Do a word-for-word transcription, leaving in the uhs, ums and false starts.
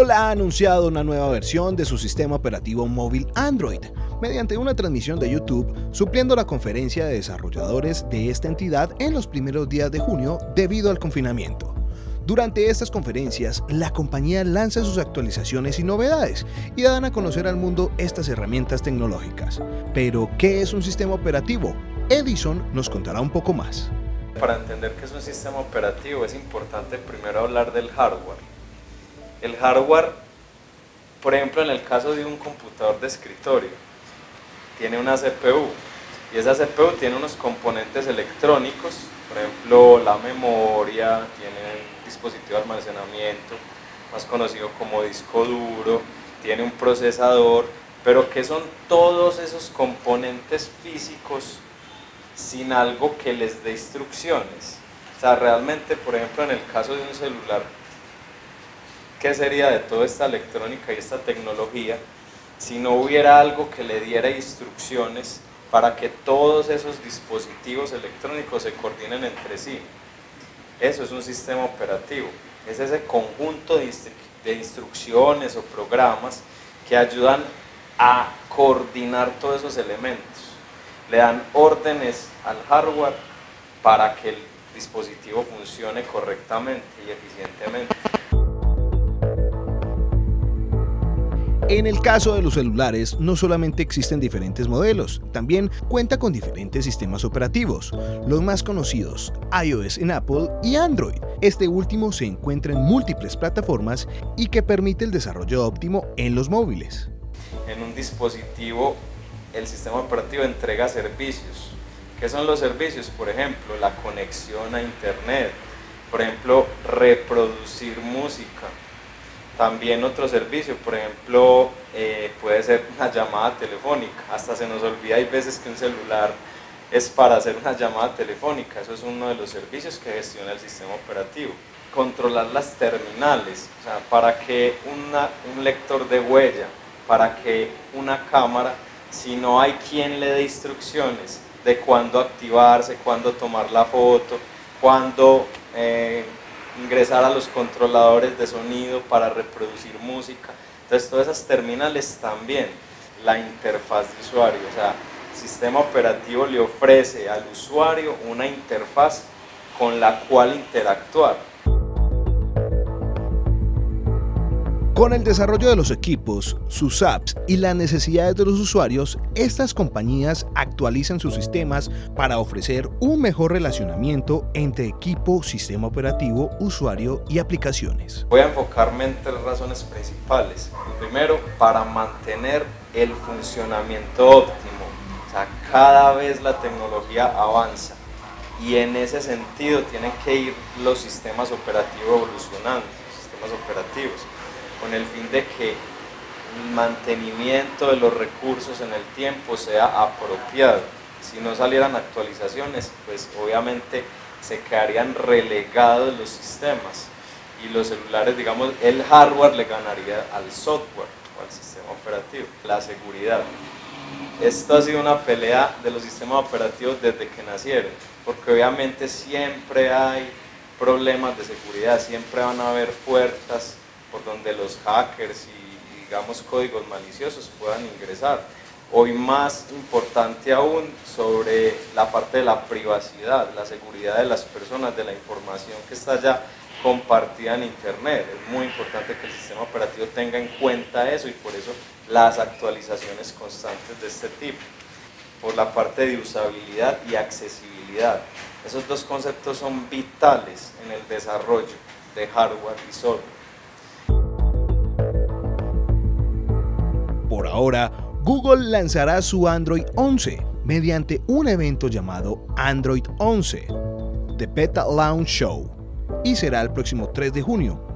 Google ha anunciado una nueva versión de su sistema operativo móvil Android, mediante una transmisión de YouTube, supliendo la conferencia de desarrolladores de esta entidad en los primeros días de junio debido al confinamiento. Durante estas conferencias, la compañía lanza sus actualizaciones y novedades y dan a conocer al mundo estas herramientas tecnológicas. Pero, ¿qué es un sistema operativo? Edison nos contará un poco más. Para entender qué es un sistema operativo es importante primero hablar del hardware. El hardware, por ejemplo, en el caso de un computador de escritorio, tiene una C P U y esa C P U tiene unos componentes electrónicos, por ejemplo, la memoria, tiene un dispositivo de almacenamiento, más conocido como disco duro, tiene un procesador, pero ¿qué son todos esos componentes físicos sin algo que les dé instrucciones? O sea, realmente, por ejemplo, en el caso de un celular, ¿qué sería de toda esta electrónica y esta tecnología si no hubiera algo que le diera instrucciones para que todos esos dispositivos electrónicos se coordinen entre sí? Eso es un sistema operativo, es ese conjunto de, instru de instrucciones o programas que ayudan a coordinar todos esos elementos. Le dan órdenes al hardware para que el dispositivo funcione correctamente y eficientemente. En el caso de los celulares, no solamente existen diferentes modelos, también cuenta con diferentes sistemas operativos, los más conocidos, iOS en Apple y Android. Este último se encuentra en múltiples plataformas y que permite el desarrollo óptimo en los móviles. En un dispositivo, el sistema operativo entrega servicios. ¿Qué son los servicios? Por ejemplo, la conexión a internet, por ejemplo, reproducir música. También otro servicio, por ejemplo, eh, puede ser una llamada telefónica. Hasta se nos olvida, hay veces que un celular es para hacer una llamada telefónica. Eso es uno de los servicios que gestiona el sistema operativo. Controlar las terminales, o sea, para que una, un lector de huella, para que una cámara, si no hay quien le dé instrucciones de cuándo activarse, cuándo tomar la foto, cuándo eh, ingresar a los controladores de sonido para reproducir música. Entonces todas esas terminales también, la interfaz de usuario, o sea, el sistema operativo le ofrece al usuario una interfaz con la cual interactuar. Con el desarrollo de los equipos, sus apps y las necesidades de los usuarios, estas compañías actualizan sus sistemas para ofrecer un mejor relacionamiento entre equipo, sistema operativo, usuario y aplicaciones. Voy a enfocarme en tres razones principales. Primero, para mantener el funcionamiento óptimo. O sea, cada vez la tecnología avanza y en ese sentido tienen que ir los sistemas operativos evolucionando, los sistemas operativos, con el fin de que el mantenimiento de los recursos en el tiempo sea apropiado. Si no salieran actualizaciones, pues obviamente se quedarían relegados los sistemas y los celulares, digamos, el hardware le ganaría al software o al sistema operativo. La seguridad. Esto ha sido una pelea de los sistemas operativos desde que nacieron, porque obviamente siempre hay problemas de seguridad, siempre van a haber puertas por donde los hackers y, digamos, códigos maliciosos puedan ingresar. Hoy más importante aún sobre la parte de la privacidad, la seguridad de las personas, de la información que está ya compartida en internet. Es muy importante que el sistema operativo tenga en cuenta eso y por eso las actualizaciones constantes de este tipo. Por la parte de usabilidad y accesibilidad. Esos dos conceptos son vitales en el desarrollo de hardware y software. Por ahora, Google lanzará su Android once mediante un evento llamado Android once, The Beta Launch Show, y será el próximo tres de junio.